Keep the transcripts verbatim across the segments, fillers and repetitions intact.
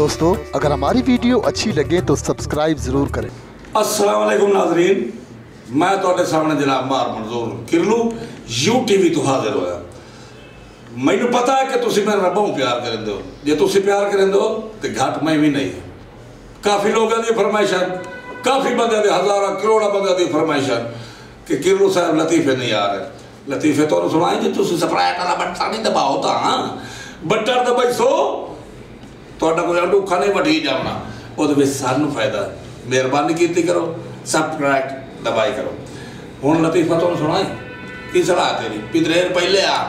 दोस्तों, अगर हमारी वीडियो अच्छी लगे तो सब्सक्राइब जरूर करें। अस्सलाम वालेकुम नाज़रीन, मैं तुहाडे सामने जनाब मार मंजूर किरलू यू टीवी तो हाजिर होया। मैनू पता है कि तुसी मेरे नाल बहुत प्यार करेंदे हो। जे तुसी प्यार करेंदे हो तो घट मैं भी नहीं। काफ़ी लोगों की फरमाइशां, काफ़ी बंदे दी हज़ारां करोड़ां बंदे दी फरमाइशां कि किरलू साहब लतीफ़े नहीं आ रहे। लतीफ़े तो सुनाए जी, तुसी स्प्राइट वाला बटन नहीं दबाओ तो हाँ बटन दबाई सो तुहाडा कोई अडूखा नहीं वटी जाना, वो सानू फायदा। मेहरबानी की करो, सब्सक्राइब दबाई करो। हुण लतीफ़ा तुहानू सुनाए की सलाह तेरी पिदरेर पहले आ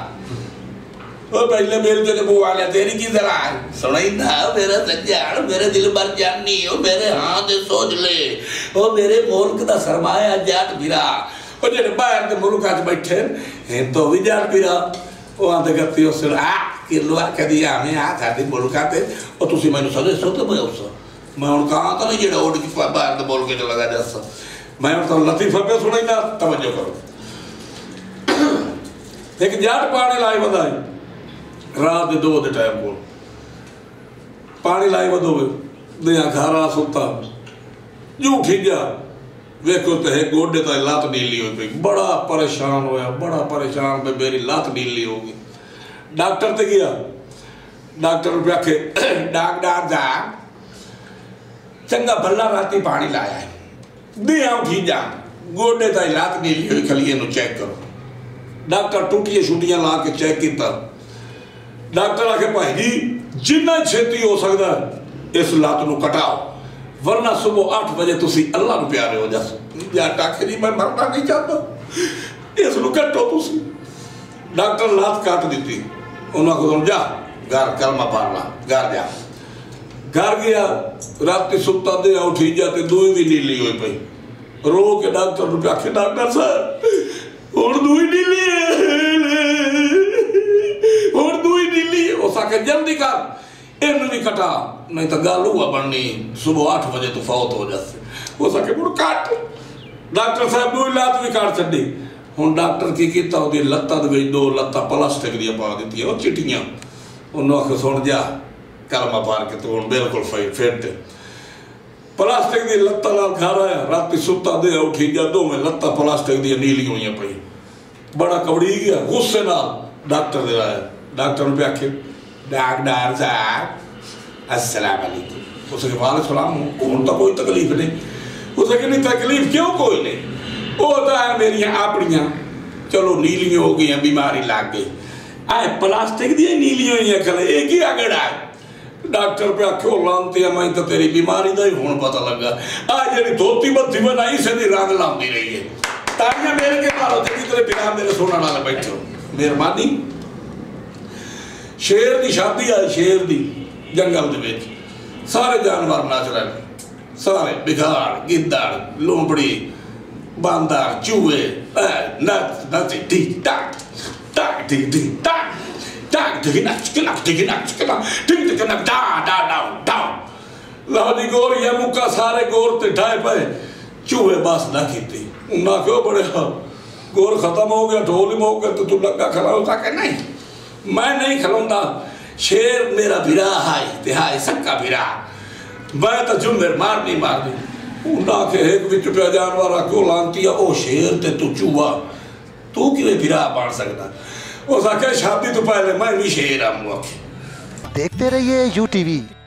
ओ पहले मेरे जो बुआ ले तेरी की सलाह सुनाई ना मेरा सज्जान मेरे दिल भर जानी ओ मेरे हाथ सोच ले ओ मेरे मुल्क दा सरमाया जाट बिरा ओ जेड़े बाहर दे मुल्कां च बैठे हैं तो भी जाट बिरा ओ आंदे गत्ती उस आ कि लो कदी आने आ साडे मुल्कां ते ओ तुसी मैनू सदे सो ते मैं उस मैं हुण कहां तो नहीं जेड़ा उड़ के बाहर दे बोल के चला गया दस मैं तो लतीफ़ा पे सुनाई ना तवज्जो करो। एक जाट पानी लाई बंदा रात दे दो दे टाइम को पानी लाई वधो दिया खारा सुता जू ठीक जा वेखो तो है गोडे तो लत नीली हो गई। बड़ा परेशान होया, बड़ा परेशान पे मेरी लत नीली हो गई। डॉक्टर ते गया, डॉक्टर पे आखे डॉक्टर जा चंगा भला राती पानी लाया है दिया उठी जा गोडे तो लत नीली हुई खलिए नु चेक करो। डॉक्टर टूटिया छुटियां ला के चेक किया। डॉक्टर आखे भाई जी जिन्ना छेती हो सकता इस लत नू कटाओ वरना सुबह आठ बजे तुसी अल्लाह नू प्यारे हो जासो। जाट आखे जी मैं मरना नहीं चाहता इस नू कटो तुसी। डॉक्टर लत काट दी। उन्होंने को जा घर कलमा पढ़ ला घर जा। घर गया रात सुता दे उठी जाते दुई भी नीली हुई पई रो के डॉक्टर नू आखे डॉक्टर साहब हुण दुई नीली हुण दुई नीली उस आखे जल्दी कर इन भी कटा नहीं तो गल हुआ बननी सुबह आठ बजे तो फौत हो जाते। उस आखे मुड़ कट डॉक्टर साहब दुई लात भी काट छड्डी। हुण डॉक्टर की कीता ओदी लत्तां दे विच दो लत्तां प्लास्टिक दी पा दित्ती ओ चिट्टियां। उन्होंने आखे सुन जा कलमा पार के तू हुण बिल्कुल फिट प्लास्टिक दी लत्तां नाल घर आया राती सुता दे उठी जा दो में लत्तां प्लास्टिक दी नीली होईयां पई। बड़ा कवड़ी गया गुस्से नाल डॉक्टर दे आया। डॉक्टर ने आखे डॉक्टर साहब अस्सलाम वालेकुम। उसके वाले सलाम हुण तो कोई तकलीफ नहीं। उसके नहीं तकलीफ क्यों कोई नहीं वो तो है मेरिया अपनिया चलो नीलियां हो गई बीमारी लग गई आए प्लास्टिक दी नीलियां हुई खले एक ही आगे आए। डॉक्टर पे आखो लानती है मैं तो तेरी बीमारी का ही हुण पता लगा आ जी धोती बत्ती बनाई से रंग लाती रही है ताइयां मेरे के मारो जी तेरे बिना मेरे सोना नाल बैठो मेहरबानी। शेर की शादी आई शेर की जंगल दे विच सारे जानवर नाच रहे सारे बिगाड़ गिद्दड़ लोमड़ी बांदर चूहे नच नच टिक टाक टाक टिक टिक टाक टाक टिक नच नच टिक नच टिक टिक नच डा डा डा डा लादी गोर ये मुक्का सारे गोर ते ढाए पे चूहे बस ना कीती ना क्यों बड़े गोर खत्म हो गया ढोल ही हो गया तो तू लगा खड़ा होता कि नहीं मैं नहीं खलोंदा। शेर मेरा बिरा हाय ते हाय सक्का बिरा मैं तो जुम्मेर मार नहीं मार दी उन्ना के एक विच पे जानवर को लांती है ओ शेर ते तू चूहा तू किवें बिरा बन सकदा। उस आखे शादी तो पहले मैं भी शेर आऊंगा। देखते रहिए यू टीवी।